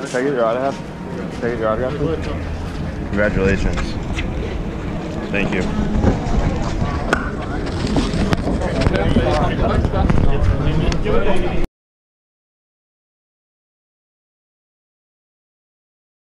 Can I get your autograph? Can I get your autograph, please? Congratulations. Thank you.